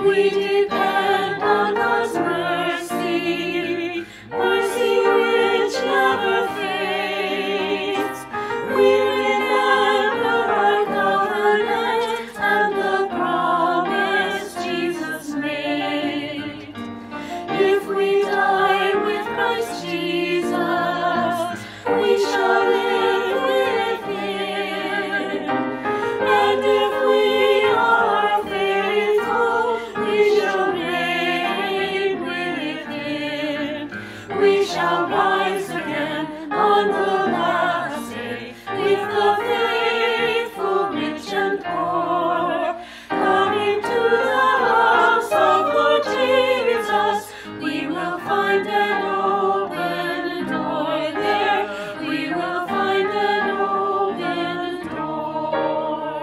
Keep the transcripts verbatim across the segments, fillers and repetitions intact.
We depend on God's mercy, mercy which never fades. We remember our covenant and the promise Jesus made. If we die with Christ Jesus, we shall live with Him. And if we are faithful, we shall reign with Him. We shall rise again on the last day with the faithful, rich and poor, coming to the house of Lord Jesus. We will find an open door there. We will find an open door.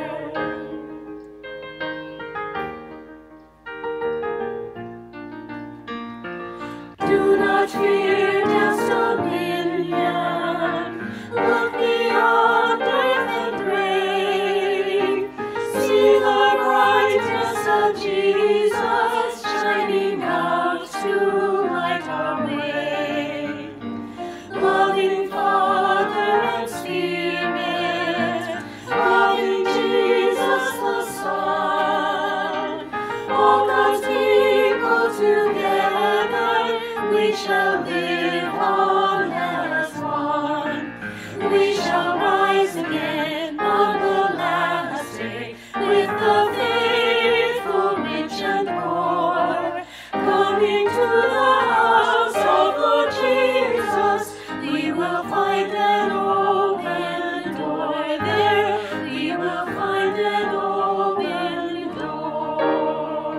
Do not fear death's dominion. Look beyond earth and grave. See the brightness of Jesus shining out to light our way. Loving Father and Spirit, loving Jesus the Son, all God's people together, we shall live on as one. We shall rise again on the last day with the faithful, rich and poor, coming to the house of Lord Jesus. We will find an open door there. We will find an open door.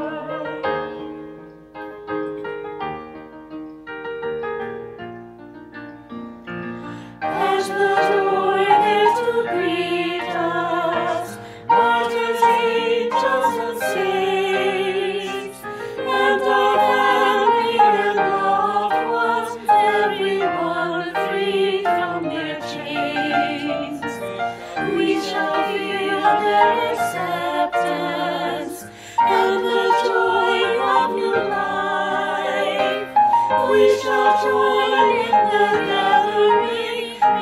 There's the door there to greet us, martyrs, angels, and saints, and our family and loved ones, everyone free from their chains. We shall feel their acceptance and the joy of new life. We shall join in the gathering,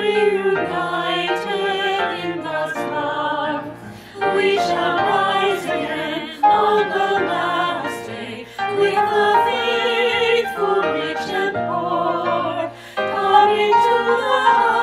reunited in God's love. We shall rise again on the last day with the faithful, rich and poor, coming to the